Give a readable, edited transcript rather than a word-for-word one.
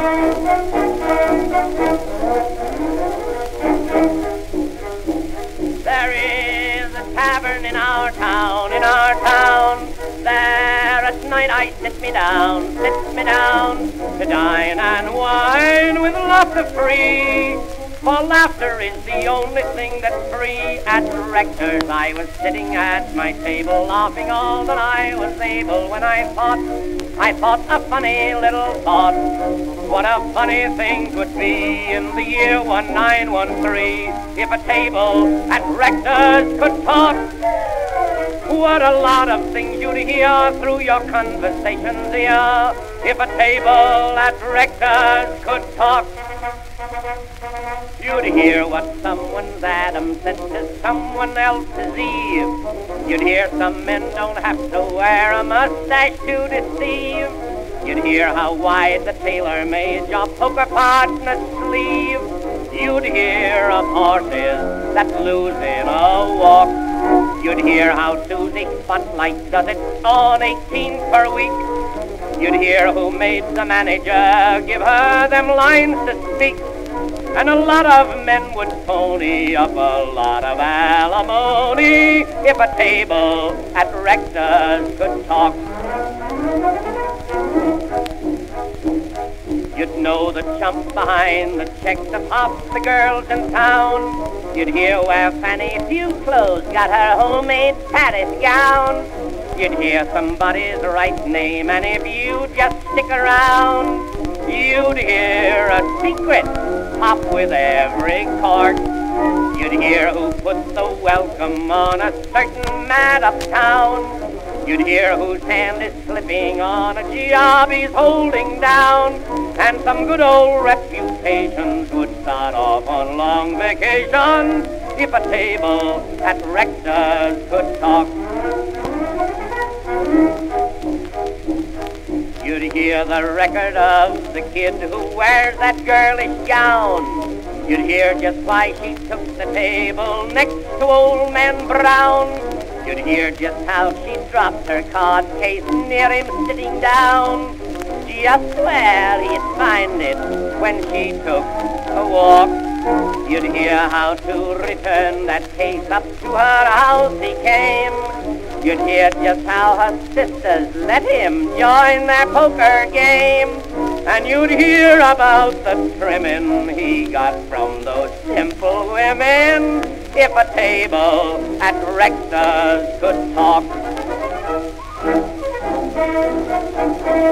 There is a tavern in our town, in our town. There at night I sit me down to dine and wine with laughter free. For laughter is the only thing that's free. At Rector's I was sitting at my table, laughing all that I was able, when I thought a funny little thought. What a funny thing could be in the year 1913 if a table at Rector's could talk. What a lot of things you'd hear through your conversations here if a table at Rector's could talk. You'd hear what someone's Adam said to someone else's Eve. You'd hear some men don't have to wear a mustache to deceive. You'd hear how wide the tailor made your poker partner's sleeve. You'd hear of horses that lose in a walk. You'd hear how Susie Spotlight does it on 18 per week. You'd hear who made the manager give her them lines to speak. And a lot of men would pony up a lot of alimony if a table at Rector's could talk. You'd know the chump behind the check to pop the girls in town. You'd hear where Fanny Few Clothes got her homemade Paris gown. You'd hear somebody's right name, and if you just stick around, you'd hear a secret pop with every cork. You'd hear who put the welcome on a certain man uptown. You'd hear whose hand is slipping on a job he's holding down. And some good old reputations would start off on long vacations if a table at Rector's could talk. You'd hear the record of the kid who wears that girlish gown. You'd hear just why she took the table next to old man Brown. You'd hear just how she dropped her card case near him sitting down, just where he'd find it when she took a walk. You'd hear how to return that case up to her house he came. You'd hear just how her sisters let him join their poker game. And you'd hear about the trimming he got from those simple women if a table at Rector's could talk.